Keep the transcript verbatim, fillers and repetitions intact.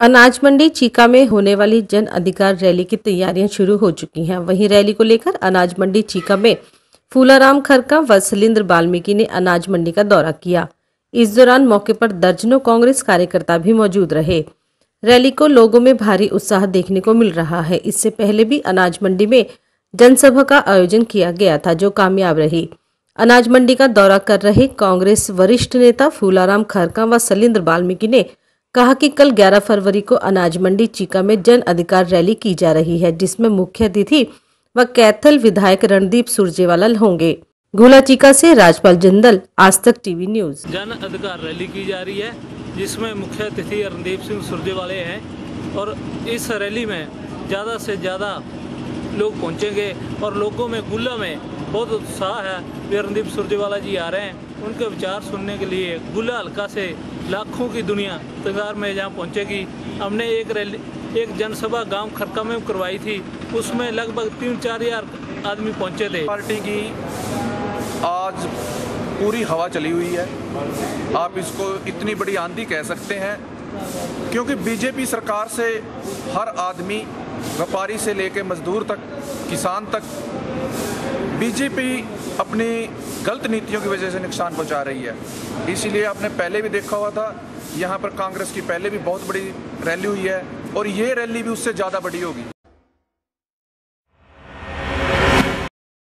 अनाज मंडी चीका में होने वाली जन अधिकार रैली की तैयारियां शुरू हो चुकी हैं। वहीं रैली को लेकर अनाज मंडी चीका में फूलाराम खरका व सलिंद्र वाल्मीकि ने अनाज मंडी का दौरा किया। इस दौरान मौके पर दर्जनों कांग्रेस कार्यकर्ता भी मौजूद रहे। रैली को लोगों में भारी उत्साह देखने को मिल रहा है। इससे पहले भी अनाज मंडी में जनसभा का आयोजन किया गया था, जो कामयाब रही। अनाज मंडी का दौरा कर रहे कांग्रेस वरिष्ठ नेता फूलाराम खरका व सलिंद्र वाल्मीकि ने कहा कि कल ग्यारह फरवरी को अनाज मंडी चीका में जन अधिकार रैली की जा रही है, जिसमें मुख्य अतिथि व कैथल विधायक रणदीप सुरजेवाला होंगे। घोला चीका से राजपाल जिंदल, आज तक टीवी न्यूज। जन अधिकार रैली की जा रही है, जिसमें मुख्य अतिथि रणदीप सिंह सुरजेवाले हैं और इस रैली में ज़्यादा से ज़्यादा लोग पहुंचेंगे और लोगों में गुल्ला में बहुत उत्साह है। वे रणदीप सुरजेवाला जी आ रहे हैं, उनके विचार सुनने के लिए गुल्ला हल्का से लाखों की दुनिया तंगार में जहाँ पहुंचेगी। हमने एक रैली एक जनसभा गांव खरका में करवाई थी, उसमें लगभग तीन चार हजार आदमी पहुंचे थे। पार्टी की आज पूरी हवा चली हुई है, आप इसको इतनी बड़ी आंधी कह सकते हैं, क्योंकि बीजेपी सरकार से हर आदमी, व्यापारी से लेकर मजदूर तक, किसान तक, बीजेपी अपनी गलत नीतियों की वजह से नुकसान पहुंचा रही है। इसीलिए आपने पहले भी देखा हुआ था, यहाँ पर कांग्रेस की पहले भी बहुत बड़ी रैली हुई है और ये रैली भी उससे ज़्यादा बड़ी होगी।